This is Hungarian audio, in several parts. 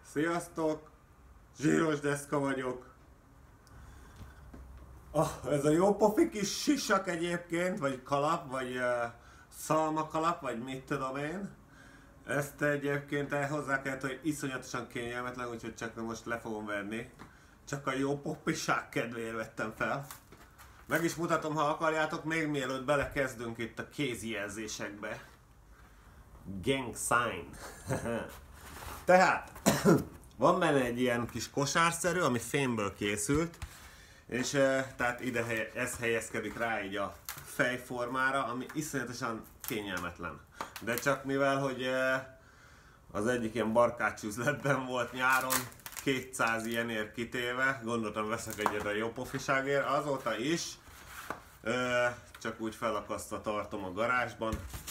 Sziasztok! Zsíros Deszka vagyok. Ez a jó pofi kis sisak egyébként, vagy kalap, vagy szalmakalap, vagy mit tudom én. Ezt egyébként hozzá kellett, hogy iszonyatosan kényelmetlen, úgyhogy csak most le fogom venni. Csak a jó pofiság kedvéért vettem fel. Meg is mutatom, ha akarjátok, még mielőtt belekezdünk itt a kézjelzésekbe. Gang sign. Tehát, van benne egy ilyen kis kosárszerű, ami fémből készült, és tehát ide ez helyezkedik rá így a fejformára, ami iszonyatosan kényelmetlen. De csak mivel, hogy az egyik ilyen barkácsüzletben volt nyáron, 200 ilyenért kitéve, gondoltam veszek egyet a jó pofiságért, azóta is, csak úgy felakasztva tartom a garázsban.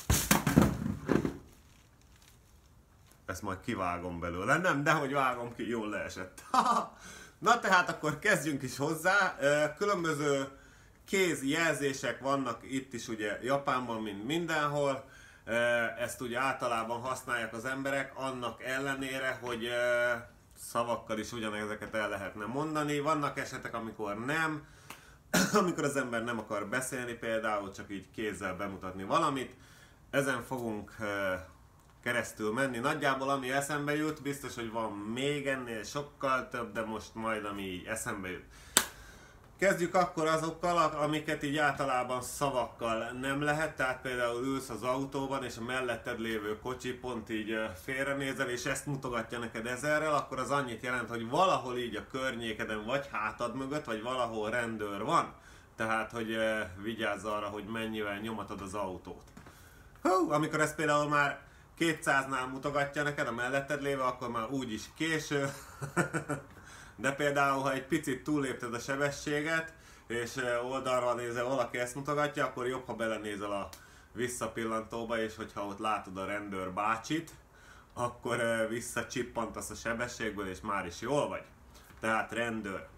Ezt majd kivágom belőle. Nem, dehogy vágom ki, jól leesett. Na tehát akkor kezdjünk is hozzá. Különböző kézjelzések vannak itt is ugye Japánban, mint mindenhol. Ezt ugye általában használják az emberek, annak ellenére, hogy szavakkal is ugyanezeket el lehetne mondani. Vannak esetek, amikor nem. Amikor az ember nem akar beszélni, például csak így kézzel bemutatni valamit. Ezen fogunk keresztül menni. Nagyjából ami eszembe jut, biztos, hogy van még ennél sokkal több, de most majd ami így eszembe jut. Kezdjük akkor azokkal, amiket így általában szavakkal nem lehet, tehát például ülsz az autóban, és a melletted lévő kocsi pont így félrenézel, és ezt mutogatja neked ezerrel, akkor az annyit jelent, hogy valahol így a környékeden, vagy hátad mögött, vagy valahol rendőr van. Tehát, hogy vigyázz arra, hogy mennyivel nyomatod az autót. Amikor ez például már 200-nál mutogatja neked a melletted lévő, akkor már úgyis késő. De például, ha egy picit túllépted a sebességet, és oldalra nézel, valaki ezt mutogatja, akkor jobb, ha belenézel a visszapillantóba, és hogyha ott látod a rendőr bácsit, akkor visszacsippantasz a sebességből, és már is jól vagy. Tehát rendőr.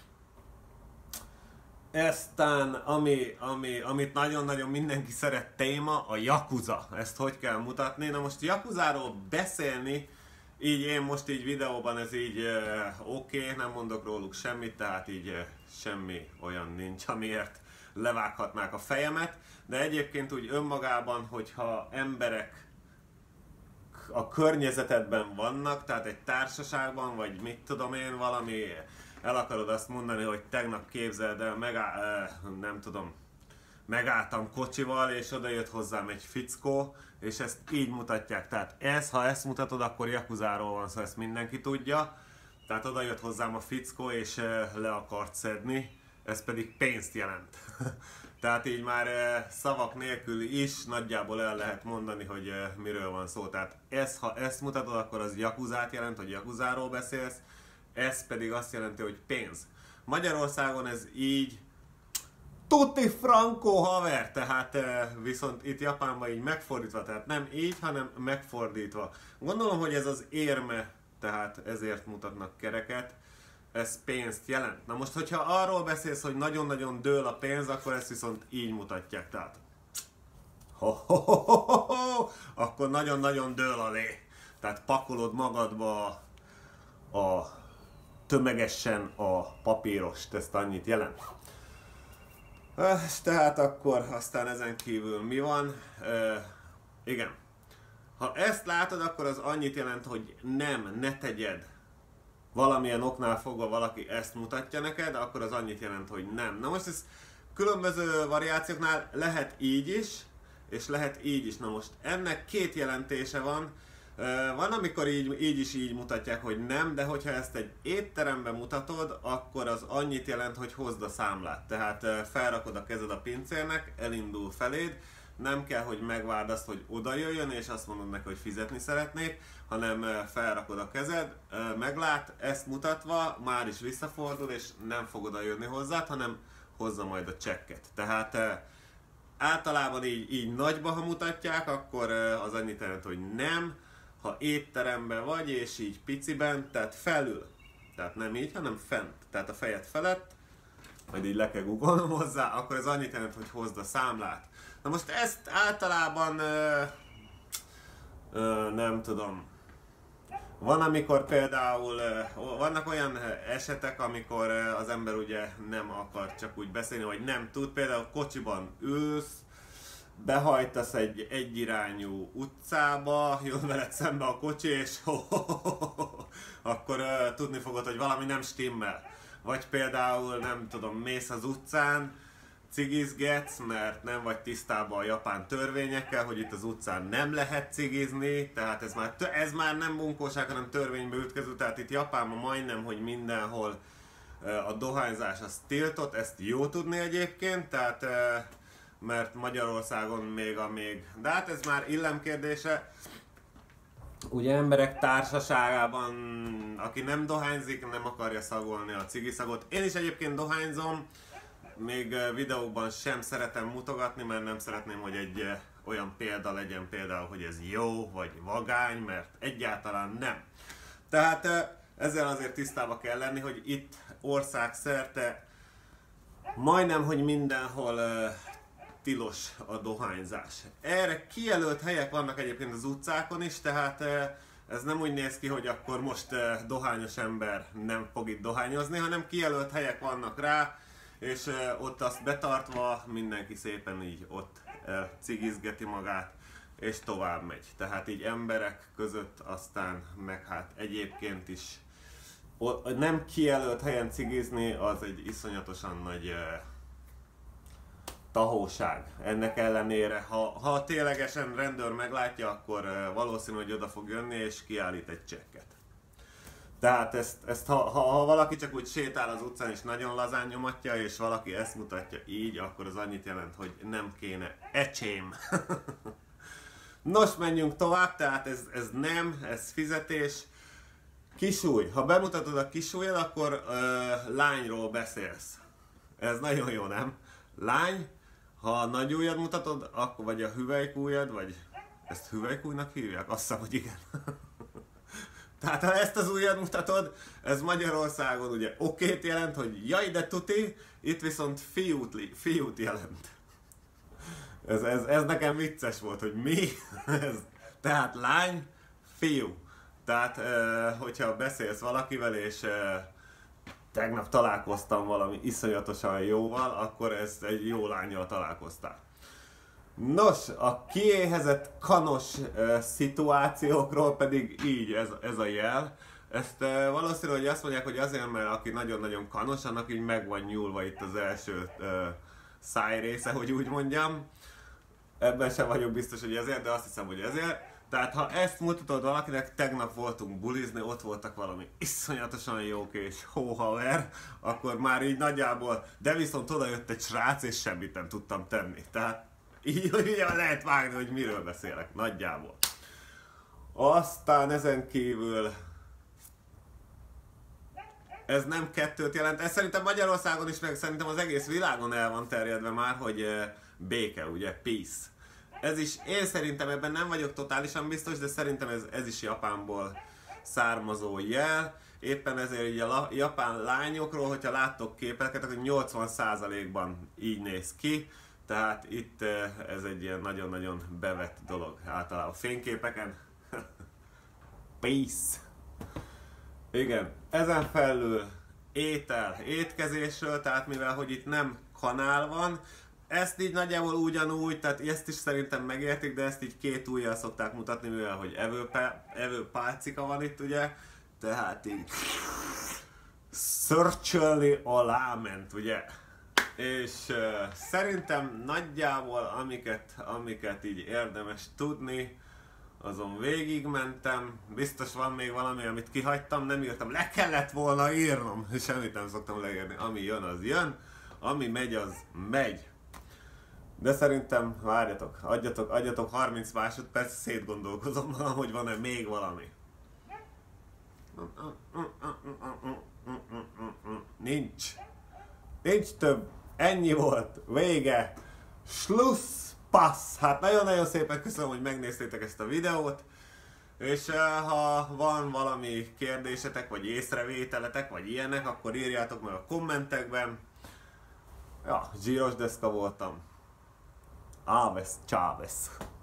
Aztán, amit nagyon-nagyon mindenki szeret téma, a Yakuza. Ezt hogy kell mutatni? Na most Yakuzáról beszélni, így én most így videóban ez így oké, nem mondok róluk semmit, tehát így semmi olyan nincs, amiért levághatnák a fejemet. De egyébként úgy önmagában, hogyha emberek a környezetedben vannak, tehát egy társaságban, vagy mit tudom én, valami, el akarod azt mondani, hogy tegnap képzeld el, nem tudom, megálltam kocsival, és oda jött hozzám egy fickó, és ezt így mutatják. Tehát ha ezt mutatod, akkor Yakuzáról van szó, ezt mindenki tudja. Tehát oda jött hozzám a fickó, és le akart szedni, ez pedig pénzt jelent. Tehát így már szavak nélkül is nagyjából el lehet mondani, hogy miről van szó. Tehát ha ezt mutatod, akkor az Yakuzát jelent, hogy Yakuzáról beszélsz, ez pedig azt jelenti, hogy pénz. Magyarországon ez így tutti franco haver, tehát viszont itt Japánban így megfordítva, tehát nem így, hanem megfordítva. Gondolom, hogy ez az érme, tehát ezért mutatnak kereket, ez pénzt jelent. Na most, hogyha arról beszélsz, hogy nagyon-nagyon dől a pénz, akkor ezt viszont így mutatják, tehát akkor nagyon-nagyon dől a lé. Tehát pakolod magadba tömegesen a papírost, ezt annyit jelent. Tehát akkor aztán ezen kívül mi van? Igen. Ha ezt látod, akkor az annyit jelent, hogy ne tegyed. Valamilyen oknál fogva valaki ezt mutatja neked, akkor az annyit jelent, hogy nem. Na most ez különböző variációknál lehet így is, és lehet így is. Na most ennek két jelentése van. Van, amikor így mutatják, hogy nem, de hogyha ezt egy étteremben mutatod, akkor az annyit jelent, hogy hozd a számlát. Tehát felrakod a kezed a pincérnek, elindul feléd, nem kell, hogy megvárd azt, hogy oda jöjjön, és azt mondod neki, hogy fizetni szeretnék, hanem felrakod a kezed, meglát, ezt mutatva, már is visszafordul, és nem fog oda jönni hozzád, hanem hozza majd a csekket. Tehát általában így nagyba, ha mutatják, akkor az annyit jelent, hogy nem. Ha étteremben vagy, és így piciben, tehát felül, tehát nem így, hanem fent, tehát a fejed felett, majd így le kell googolnom hozzá, akkor ez annyit jelent, hogy hozd a számlát. Na most ezt általában nem tudom, Van, amikor például, vannak olyan esetek, amikor az ember ugye nem akar csak úgy beszélni, vagy nem tud, például kocsiban ülsz, behajtasz egy egyirányú utcába, jön veled szembe a kocsi, és akkor tudni fogod, hogy valami nem stimmel. Vagy például, nem tudom, mész az utcán, cigizgetsz, mert nem vagy tisztában a japán törvényekkel, hogy itt az utcán nem lehet cigizni, tehát ez már nem bunkóság, hanem törvénybe ütköző, tehát itt Japánban majdnem, hogy mindenhol a dohányzás az tiltott, ezt jó tudni egyébként, tehát mert Magyarországon még, de hát ez már illemkérdése. Ugye emberek társaságában, aki nem dohányzik, nem akarja szagolni a cigiszagot. Én is egyébként dohányzom, még videóban sem szeretem mutogatni, mert nem szeretném, hogy egy olyan példa legyen például, hogy ez jó vagy vagány, mert egyáltalán nem. Tehát ezzel azért tisztába kell lenni, hogy itt országszerte majdnem, hogy mindenhol tilos a dohányzás. Erre kijelölt helyek vannak egyébként az utcákon is, tehát ez nem úgy néz ki, hogy akkor most dohányos ember nem fog itt dohányozni, hanem kijelölt helyek vannak rá, és ott azt betartva mindenki szépen így ott cigizgeti magát, és tovább megy. Tehát így emberek között aztán meg hát egyébként is nem kijelölt helyen cigizni, az egy iszonyatosan nagy tahóság. Ennek ellenére, ha ténylegesen rendőr meglátja, akkor valószínű, hogy oda fog jönni és kiállít egy csekket. Tehát ha valaki csak úgy sétál az utcán és nagyon lazán nyomatja, és valaki ezt mutatja így, akkor az annyit jelent, hogy nem kéne ecsém. Nos, menjünk tovább, tehát ez fizetés. Kisúly. Ha bemutatod a kisúlyod, akkor lányról beszélsz. Ez nagyon jó, nem? Lány, ha a nagy ujjad mutatod, akkor vagy a hüvelykujjad, vagy ezt hüvelykújnak hívják? Azt hiszem, hogy igen. Tehát ha ezt az ujjad mutatod, ez Magyarországon ugye okét jelent, hogy jaj de tuti, itt viszont fiút jelent. Ez nekem vicces volt, hogy mi? Tehát lány, fiú. Tehát hogyha beszélsz valakivel és tegnap találkoztam valami iszonyatosan jóval, akkor ezt egy jó lánnyal találkoztál. Nos, a kiéhezett kanos szituációkról pedig így ez a jel. Ezt valószínű, hogy azt mondják, hogy azért, mert aki nagyon-nagyon kanos, annak így meg van nyúlva itt az első szájrésze, hogy úgy mondjam. Ebben sem vagyok biztos, hogy ezért, de azt hiszem, hogy ezért. Tehát ha ezt mutatod valakinek, tegnap voltunk bulizni, ott voltak valami iszonyatosan jók és hóhaver, akkor már így nagyjából, de viszont oda jött egy srác és semmit nem tudtam tenni. Tehát így lehet vágni, hogy miről beszélek, nagyjából. Aztán ezen kívül ez nem kettőt jelent, ez szerintem Magyarországon is, meg szerintem az egész világon el van terjedve már, hogy béke, ugye, peace. Ez is, én szerintem ebben nem vagyok totálisan biztos, de szerintem ez is Japánból származó jel. Éppen ezért így a japán lányokról, hogyha láttok képeket, akkor 80%-ban így néz ki. Tehát itt ez egy ilyen nagyon-nagyon bevett dolog általában fényképeken. Peace! Igen, ezen felül étkezésről, tehát mivel hogy itt nem kanál van, ezt így nagyjából ugyanúgy, tehát ezt is szerintem megértik, de ezt így két ujjal szokták mutatni, mivel hogy evőpálcika van itt, ugye, tehát így szörcsölni a láment, ugye. És szerintem nagyjából amiket így érdemes tudni, azon végigmentem. Biztos van még valami, amit kihagytam, nem írtam, le kellett volna írnom, semmit nem szoktam leírni, ami jön, az jön, ami megy, az megy. De szerintem, várjatok, adjatok 30 másodperc, szétgondolkozom, hogy van-e még valami. Nincs több. Ennyi volt. Vége. Schluss. Passz. Hát nagyon-nagyon szépen köszönöm, hogy megnéztétek ezt a videót. És ha van valami kérdésetek, vagy észrevételetek, vagy ilyenek, akkor írjátok meg a kommentekben. Ja, zsíros deszka voltam. Aves, Chávez.